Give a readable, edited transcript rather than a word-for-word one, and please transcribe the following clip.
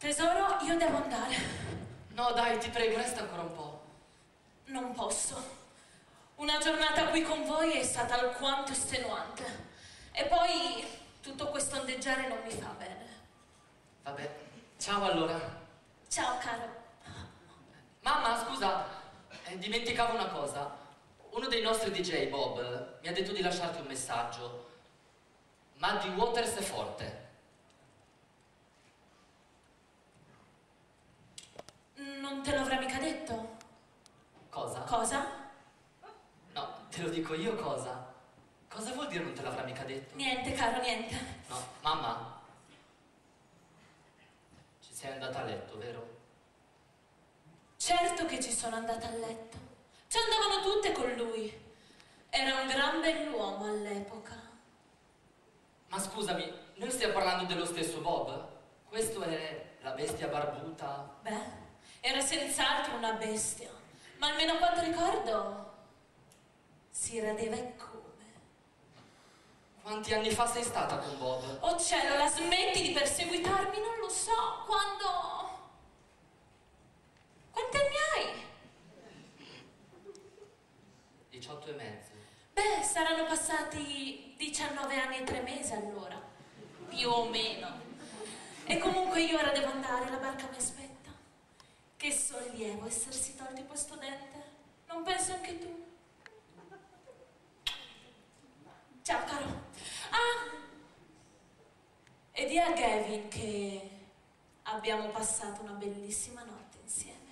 Tesoro, io devo andare. No, dai, ti prego, resta ancora un po'. Non posso. Una giornata qui con voi è stata alquanto estenuante. E poi tutto questo ondeggiare non mi fa bene. Vabbè, ciao allora. Ciao, caro. Mamma, scusa, dimenticavo una cosa. Uno dei nostri DJ, Bob, mi ha detto di lasciarti un messaggio. Muddy Waters è forte. Non te l'avrà mica detto? Cosa? Cosa? No, te lo dico io cosa. Cosa vuol dire non te l'avrà mica detto? Niente, caro, niente. No, mamma. Ci sei andata a letto, vero? Certo che ci sono andata a letto. Ci andavano tutte con lui. Era un gran bell'uomo all'epoca. Ma scusami, noi stiamo parlando dello stesso Bob? Questo è la bestia barbuta? Beh, era senz'altro una bestia. Ma almeno a quanto ricordo si radeva e come. Quanti anni fa sei stata con Bob? Oh cielo, la smetti di perseguitarmi? Non lo so. Quando... Quanti anni hai? 18 e mezzo. Beh, saranno passati 19 anni e 3 mesi allora. Più o meno. E comunque io ora devo andare, la barca mi aspetta. Che sollievo essersi tolti questo dente. Non pensi anche tu? Ciao caro. Ah! E di a Gavin che abbiamo passato una bellissima notte insieme.